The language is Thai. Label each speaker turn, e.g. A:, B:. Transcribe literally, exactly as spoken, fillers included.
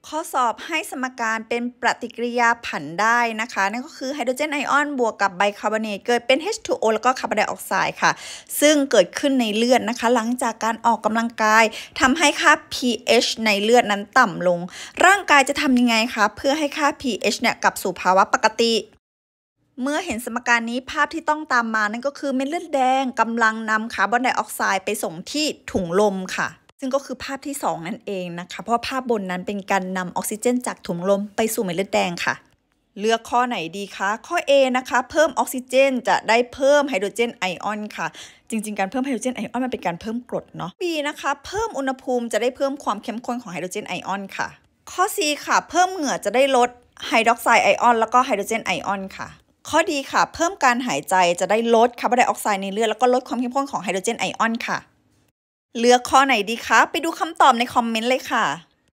A: ข้อสอบให้สมการเป็นปฏิกิริยาผันได้นะคะนั่นก็คือไฮโดรเจนไอออนบวกกับไบคาร์บอเนตเกิดเป็น เอช ทู โอ แล้วก็คาร์บอนไดออกไซด์ค่ะซึ่งเกิดขึ้นในเลือดนะคะหลังจากการออกกำลังกายทำให้ค่า pH ในเลือดนั้นต่ำลงร่างกายจะทำยังไงคะเพื่อให้ค่า pH เนี่ยกลับสู่ภาวะปกติเมื่อเห็นสมการนี้ภาพที่ต้องตามมานั่นก็คือเม็ดเลือดแดงกำลังนำคาร์บอนไดออกไซด์ไปส่งที่ถุงลมค่ะซึ่งก็คือภาพที่สองนั่นเองนะคะเพราะภาพบนนั้นเป็นการนำออกซิเจนจากถุงลมไปสู่เม็ดเลือดแดงค่ะเลือกข้อไหนดีคะข้อ A นะคะเพิ่มออกซิเจนจะได้เพิ่มไฮโดรเจนไอออนค่ะจริงๆการเพิ่มไฮโดรเจนไอออนมันเป็นการเพิ่มกรดเนาะ B นะคะเพิ่มอุณหภูมิจะได้เพิ่มความเข้มข้นของไฮโดรเจนไอออนค่ะข้อ C ค่ะเพิ่มเหงื่อจะได้ลดไฮดรอกไซด์ไอออนแล้วก็ไฮโดรเจนไอออนค่ะข้อดีค่ะเพิ่มการหายใจจะได้ลดคาร์บอนไดออกไซด์ในเลือดแล้วก็ลดความเข้มข้นของไฮโดรเจนไอออนค่ะเลือกข้อไหนดีคะไปดูคำตอบในคอมเมนต์เลยค่ะ